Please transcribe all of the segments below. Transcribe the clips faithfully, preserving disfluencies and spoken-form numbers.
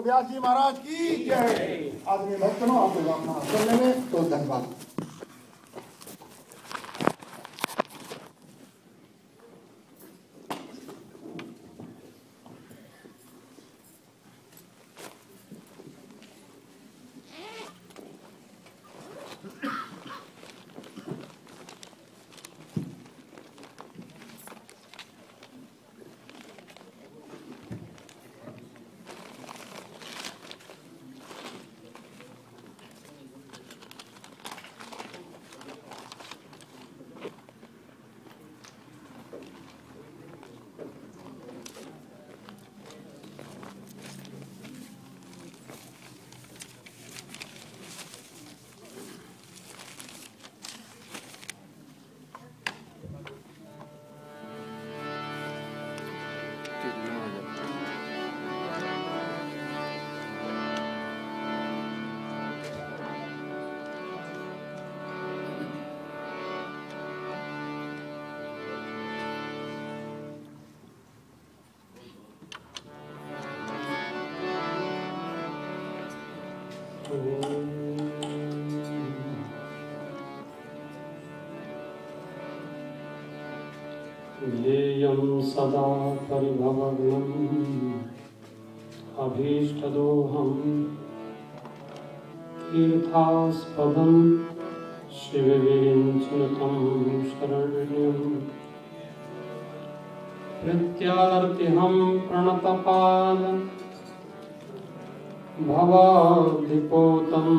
व्यास जी महाराज की जय। आदमी भक्तों आप लोग अपना आसन लेंगे तो धन्यवाद। ध्येयं सदा परिभवग्नम् अभीष्टदोहं तीर्थास्पदं शिवविरिञ्चिनुतं शरण्यं प्रत्यार्तिहं प्रणतपाल भवाब्धिपोतम्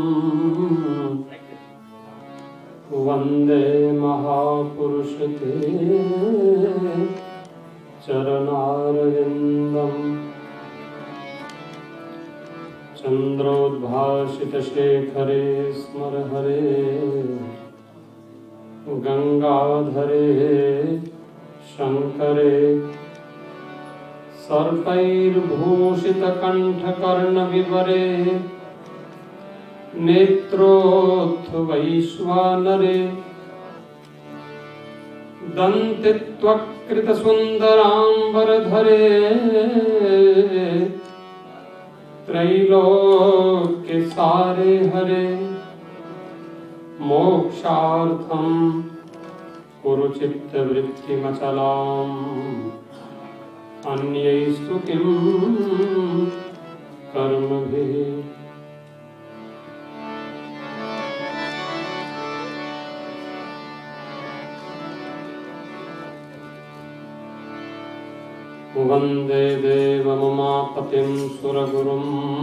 वंदे महापुरुष ते चरणारविंदम चंद्रोद्भासित शेखरे स्मर हरे गंगाधरे शंकरे सर्पैर्भूषित कंठकर्ण विवरे नेत्रोत्थ वैश्वानरे दंतित्वकृत सुंदरांबरधरे त्रैलोक्य सारे हरे मोक्षार्थं कुरु चित्तवृत्तिमचलाम् अन्यैस्तु किं कर्मभिः। वंदे देवमुमापतिं सुरगुरुं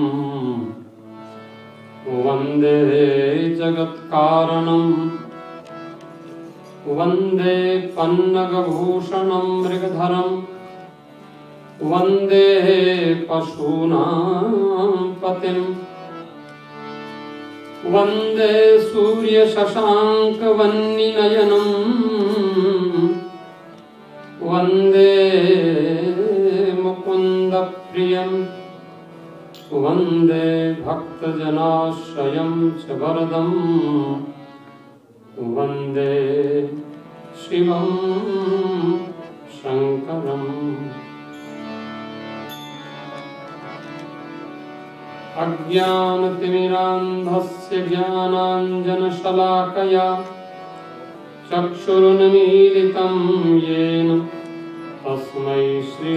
वंदे जगत्कारणं वंदे पन्नगभूषणं मृगधरं वंदे पशूनां पतिं वंदे सूर्यशशाङ्कवह्निनयनं वंदे मुकुंद प्रियं वंदे भक्तजनाश्रयं च वरदं वंदे शिवं शंकरम्। अज्ञानतिमिरान्धस्य ज्ञानाञ्जनशलाकया चक्षुरुन्मीलितं येन तस्मै श्री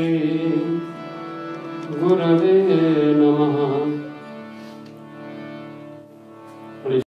गुरवे नमः।